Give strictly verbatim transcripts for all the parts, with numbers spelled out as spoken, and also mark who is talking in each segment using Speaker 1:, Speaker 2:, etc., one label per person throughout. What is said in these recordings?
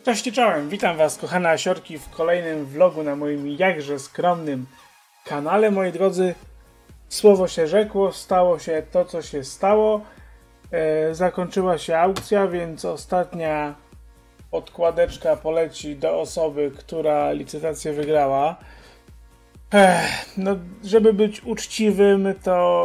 Speaker 1: Cześć i czołem, witam was kochane asiorki w kolejnym vlogu na moim jakże skromnym kanale. Moi drodzy, słowo się rzekło, stało się to co się stało. E, zakończyła się aukcja, więc ostatnia odkładeczka poleci do osoby, która licytację wygrała. Ech, no, żeby być uczciwym, to,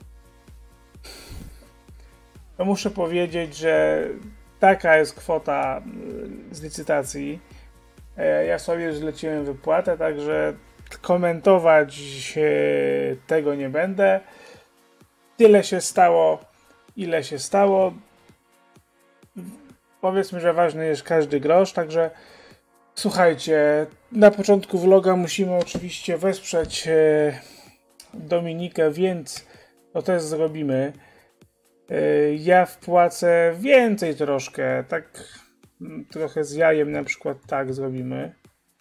Speaker 1: to muszę powiedzieć, że taka jest kwota z licytacji. Ja sobie zleciłem wypłatę, także komentować tego nie będę. Tyle się stało, ile się stało. Powiedzmy, że ważny jest każdy grosz, także słuchajcie, na początku vloga musimy oczywiście wesprzeć Dominikę, więc to też zrobimy. Ja wpłacę więcej troszkę, tak trochę z jajem, na przykład tak zrobimy.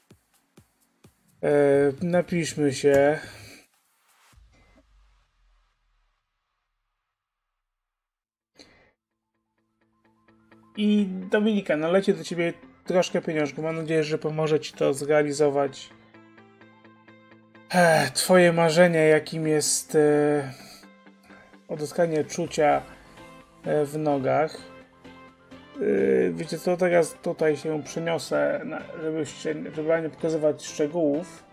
Speaker 1: Napiszmy się. I Dominika, no leci do ciebie troszkę pieniążków. Mam nadzieję, że pomoże ci to zrealizować. Twoje marzenie, jakim jest odzyskanie czucia w nogach. Wiecie co, teraz tutaj się przeniosę, żebyście, żeby nie pokazywać szczegółów.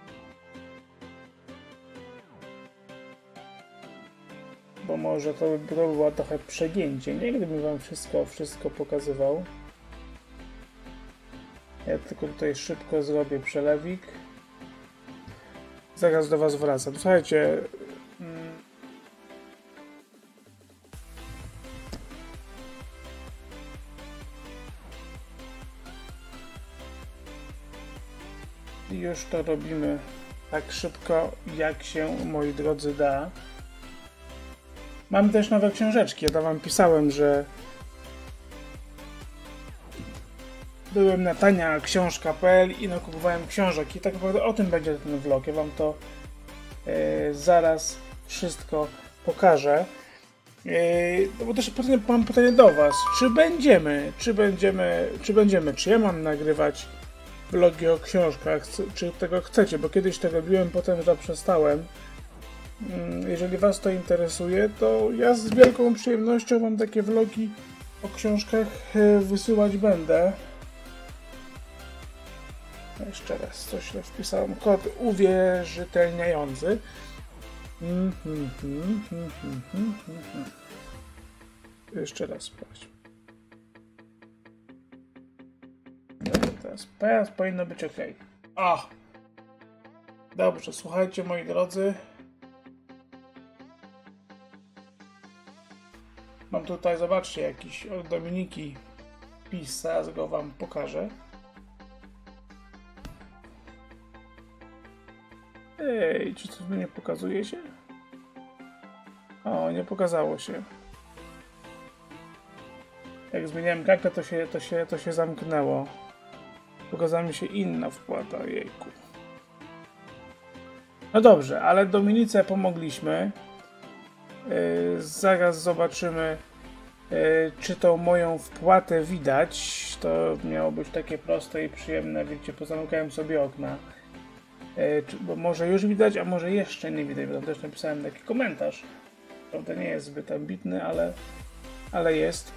Speaker 1: Bo może to by, to by było trochę przegięcie, nie? Gdybym wam wszystko, wszystko pokazywał. Ja tylko tutaj szybko zrobię przelewik. Zaraz do was wracam. Słuchajcie. I już to robimy tak szybko, jak się, moi drodzy, da. Mam też nowe książeczki. Ja wam pisałem, że byłem na tania książka kropka pe el i nakupowałem książek. I tak naprawdę o tym będzie ten vlog. Ja wam to e, zaraz wszystko pokażę. E, no bo też pytanie, mam pytanie do was. Czy będziemy, czy będziemy, czy będziemy, czy ja mam nagrywać vlogi o książkach, czy tego chcecie, bo kiedyś to robiłem, potem zaprzestałem. Jeżeli was to interesuje, to ja z wielką przyjemnością wam takie vlogi o książkach wysyłać będę. Jeszcze raz coś źle wpisałem. Kod uwierzytelniający. Jeszcze raz sprawdź. Teraz, teraz powinno być ok. O! Dobrze, słuchajcie moi drodzy. Mam tutaj, zobaczcie, jakiś od Dominiki wpis, zaraz go wam pokażę. Ej, czy to nie pokazuje się? O, nie pokazało się. Jak zmieniałem kartę, to się, to się, to się zamknęło. Pokazała mi się inna wpłata, jejku. No dobrze, ale Dominice pomogliśmy. Yy, zaraz zobaczymy, yy, czy tą moją wpłatę widać. To miało być takie proste i przyjemne, wiecie, pozamykałem sobie okna. Yy, czy, bo może już widać, a może jeszcze nie widać, bo tam też napisałem taki komentarz. Prawda, nie jest zbyt ambitny, ale, ale jest.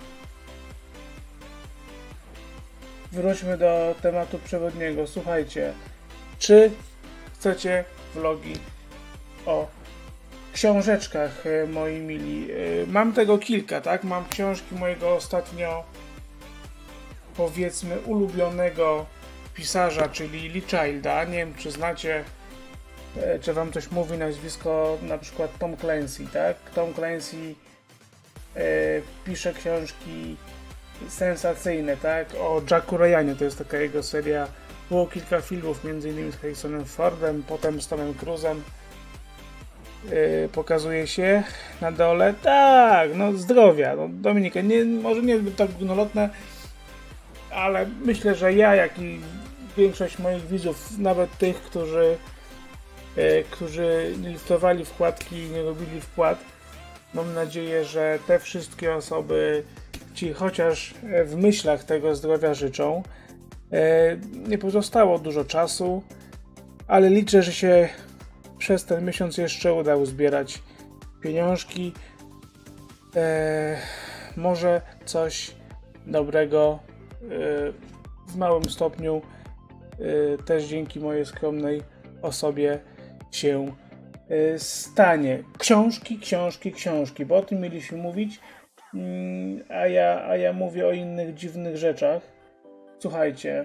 Speaker 1: Wróćmy do tematu przewodniego. Słuchajcie, czy chcecie vlogi o książeczkach, moi mili? Mam tego kilka, tak? Mam książki mojego ostatnio, powiedzmy, ulubionego pisarza, czyli Lee Childa. Nie wiem, czy znacie, czy wam coś mówi nazwisko, na przykład Tom Clancy, tak? Tom Clancy e, pisze książki sensacyjne, tak? O Jacku Ryanie, to jest taka jego seria. Było kilka filmów, między innymi z Harrisonem Fordem, potem z Tomem Cruise'em. Yy, pokazuje się na dole. Tak, no zdrowia. No, Dominika, nie, może nie zbyt tak górnolotne, ale myślę, że ja, jak i większość moich widzów, nawet tych, którzy, yy, którzy nie listowali wkładki i nie robili wpłat, mam nadzieję, że te wszystkie osoby ci chociaż w myślach tego zdrowia życzą. Nie pozostało dużo czasu, ale liczę, że się przez ten miesiąc jeszcze uda uzbierać pieniążki. Eee, może coś dobrego e, w małym stopniu e, też dzięki mojej skromnej osobie się e, stanie. Książki, książki, książki, bo o tym mieliśmy mówić, mm, a, ja, a ja mówię o innych dziwnych rzeczach. Słuchajcie.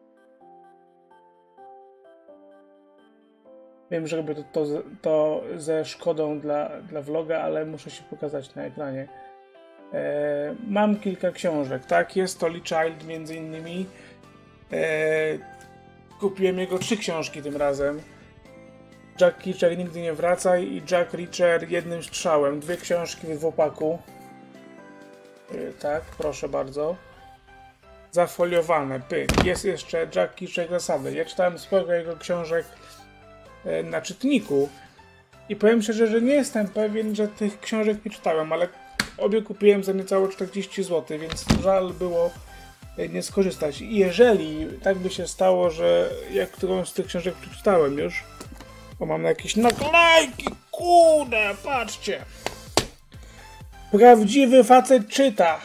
Speaker 1: Wiem, że robię to, to, to ze szkodą dla, dla vloga, ale muszę się pokazać na ekranie. E, mam kilka książek, tak? Jest to Lee Child między innymi. E, kupiłem jego trzy książki tym razem. Jack Reacher Nigdy nie wracaj i Jack Reacher jednym strzałem. Dwie książki w dwupaku. E, tak, proszę bardzo. Zafoliowane, pyk. Jest jeszcze Jack Reacher zasady. Ja czytałem sporo jego książek e, na czytniku i powiem szczerze, że nie jestem pewien, że tych książek nie czytałem, ale obie kupiłem za niecałe czterdzieści złotych, więc żal było nie skorzystać. I jeżeli tak by się stało, że jak którąś z tych książek przeczytałem już, bo mam jakieś naklejki, kurde, patrzcie. Prawdziwy facet czyta.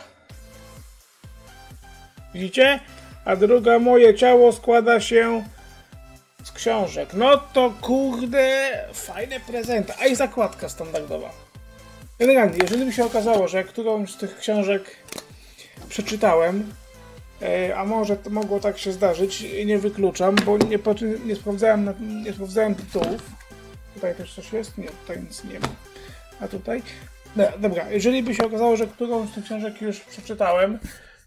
Speaker 1: Widzicie? A druga, moje ciało składa się z książek. No to kurde, fajne prezenty. A i zakładka standardowa. Generalnie, jeżeli by się okazało, że którąś z tych książek przeczytałem, a może to mogło tak się zdarzyć, nie wykluczam, bo nie, nie, sprawdzałem, nie sprawdzałem tytułów. Tutaj też coś jest? Nie, tutaj nic nie ma. A tutaj? No, dobra, jeżeli by się okazało, że którąś z tych książek już przeczytałem,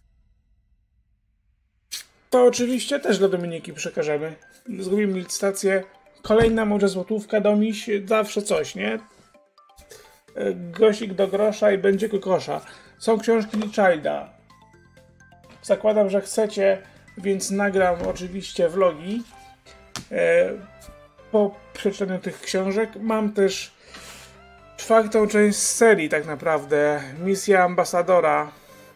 Speaker 1: to oczywiście też dla Dominiki przekażemy. Zrobimy licytację. Kolejna może złotówka do miś, zawsze coś, nie? Grosik do grosza i będzie kokosza. Są książki Lee Childa. Zakładam, że chcecie, więc nagram oczywiście vlogi e, po przeczytaniu tych książek. Mam też czwartą część z serii tak naprawdę. Misja Ambasadora.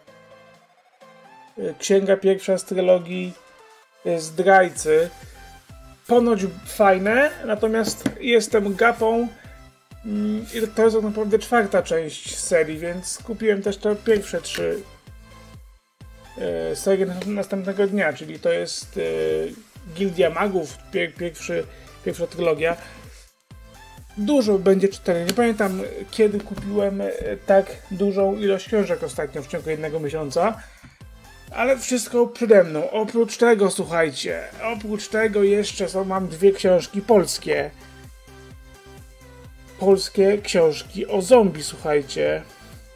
Speaker 1: Księga pierwsza z trylogii Zdrajcy. Ponoć fajne, natomiast jestem gapą i to jest tak naprawdę czwarta część serii, więc kupiłem też te pierwsze trzy e, serię następnego dnia, czyli to jest e, Gildia Magów, pier, pierwszy, pierwsza trylogia. Dużo będzie czytania. Nie pamiętam, kiedy kupiłem tak dużą ilość książek ostatnio w ciągu jednego miesiąca. Ale wszystko przede mną. Oprócz tego, słuchajcie, oprócz tego jeszcze są, mam dwie książki polskie. Polskie książki o zombie, słuchajcie.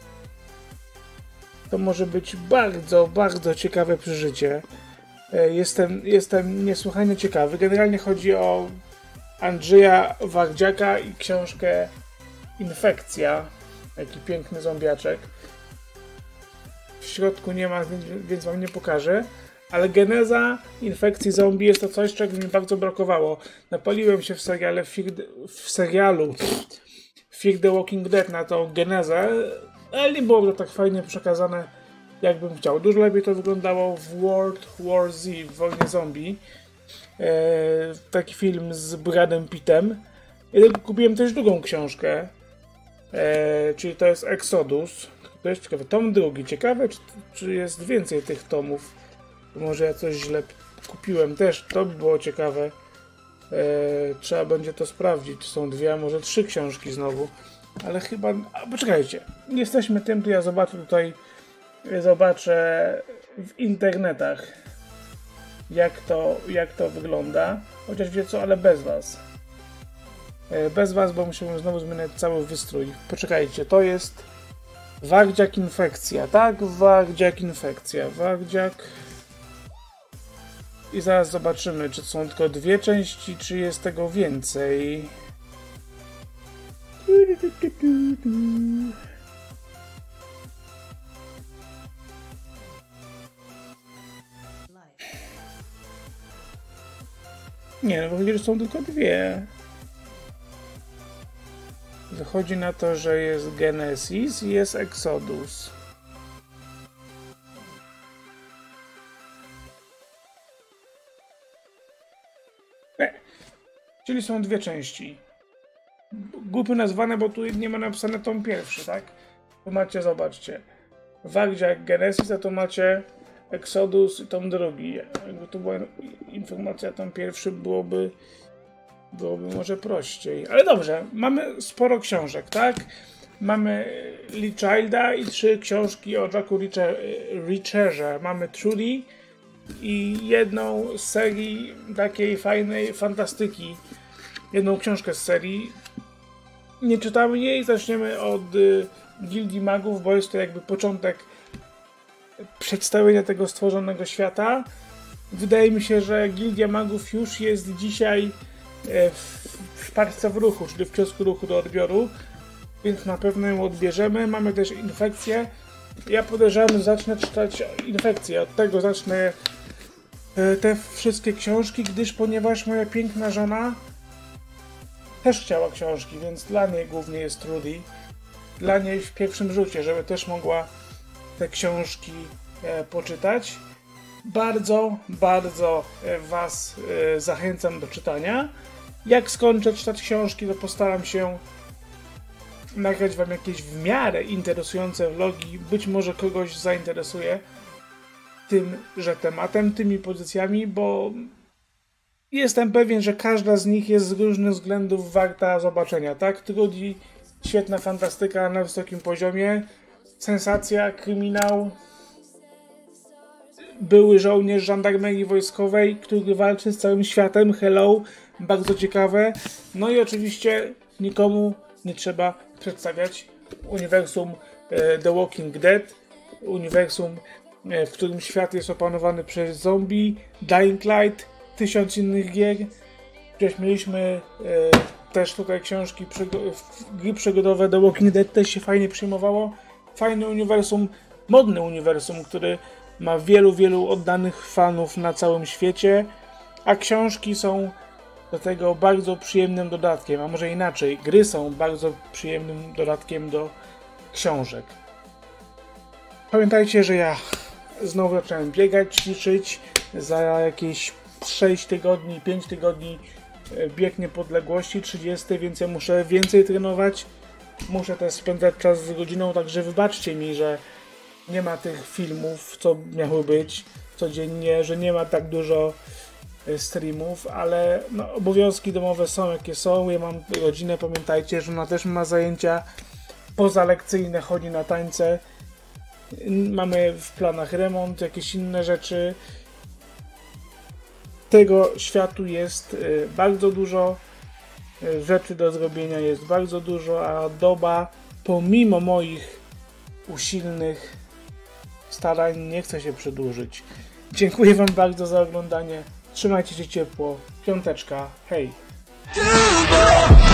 Speaker 1: To może być bardzo, bardzo ciekawe przeżycie. Jestem, jestem niesłychanie ciekawy. Generalnie chodzi o Andrzeja Wardziaka i książkę Infekcja. Taki piękny zombiaczek. W środku nie ma, więc wam nie pokażę. Ale geneza infekcji zombie jest to coś, czego mi bardzo brakowało. Napaliłem się w seriale Fear the, w serialu Fear the Walking Dead na tą genezę, ale nie było to tak fajnie przekazane, jakbym chciał. Dużo lepiej to wyglądało w World War Z, w Wojnie Zombie. Eee, taki film z Bradem Pittem. I kupiłem też drugą książkę, eee, czyli to jest Exodus. To jest ciekawe. Tom drugi. Ciekawe, czy, czy jest więcej tych tomów. Może ja coś źle kupiłem też. To by było ciekawe. Eee, trzeba będzie to sprawdzić. Czy są dwie, a może trzy książki znowu. Ale chyba... A, poczekajcie. Jesteśmy tym, to ja zobaczę tutaj... Zobaczę w internetach, jak to, jak to wygląda. Chociaż wie co, ale bez was. Eee, bez was, bo musimy znowu zmieniać cały wystrój. Poczekajcie, to jest... Wardziak Infekcja, tak? Wardziak Infekcja. Wardziak... I zaraz zobaczymy, czy są tylko dwie części, czy jest tego więcej. Nie, no wychodzi, że są tylko dwie. Wychodzi na to, że jest Genesis i jest Exodus. Czyli są dwie części. Głupio nazwane, bo tu nie ma napisane tom pierwszy, tak? Tu macie, zobaczcie, Warjack Genesis, a tu macie Exodus i tom drugi. Jakby tu była informacja tom pierwszy, byłoby, byłoby może prościej. Ale dobrze, mamy sporo książek, tak? Mamy Lee Childa i trzy książki o Jacku Reacherze. Mamy Trudy i jedną z serii takiej fajnej fantastyki. Jedną książkę z serii. Nie czytamy jej, zaczniemy od y, Gildii Magów, bo jest to jakby początek przedstawienia tego stworzonego świata. Wydaje mi się, że Gildia Magów już jest dzisiaj e, w, w parce w ruchu, czyli w kiosku ruchu do odbioru, więc na pewno ją odbierzemy. Mamy też Infekcję. Ja podejrzewam, że zacznę czytać Infekcję. Od tego zacznę e, te wszystkie książki, gdyż ponieważ moja piękna żona też chciała książki, więc dla niej głównie jest Trudy. Dla niej w pierwszym rzucie, żeby też mogła te książki e, poczytać. Bardzo, bardzo e, Was e, zachęcam do czytania. Jak skończę czytać książki, to postaram się nagrać Wam jakieś w miarę interesujące vlogi. Być może kogoś zainteresuje tymże tematem, tymi pozycjami, bo jestem pewien, że każda z nich jest z różnych względów warta zobaczenia, tak? Trudy, świetna fantastyka na wysokim poziomie, sensacja, kryminał, były żołnierz żandarmerii wojskowej, który walczy z całym światem, hello, bardzo ciekawe. No i oczywiście nikomu nie trzeba przedstawiać uniwersum e, The Walking Dead, uniwersum, e, w którym świat jest opanowany przez zombie, Dying Light, tysiąc innych gier. Przecież mieliśmy e, też tutaj książki, gry przygodowe, The Walking Dead też się fajnie przyjmowało. Fajny uniwersum, modny uniwersum, który ma wielu, wielu oddanych fanów na całym świecie, a książki są do tego bardzo przyjemnym dodatkiem, a może inaczej, gry są bardzo przyjemnym dodatkiem do książek. Pamiętajcie, że ja znowu zacząłem biegać, ćwiczyć, za jakieś sześć tygodni, pięć tygodni bieg niepodległości, trzydzieści, więc ja muszę więcej trenować, muszę też spędzać czas z rodziną, także wybaczcie mi, że nie ma tych filmów, co miały być codziennie, że nie ma tak dużo streamów, ale no, obowiązki domowe są jakie są. Ja mam rodzinę, pamiętajcie, że ona też ma zajęcia pozalekcyjne, chodzi na tańce. Mamy w planach remont, jakieś inne rzeczy. Tego światu jest bardzo dużo, rzeczy do zrobienia jest bardzo dużo, a doba pomimo moich usilnych starań nie chce się przedłużyć. Dziękuję Wam bardzo za oglądanie. Trzymajcie się ciepło. Piąteczka. Hej!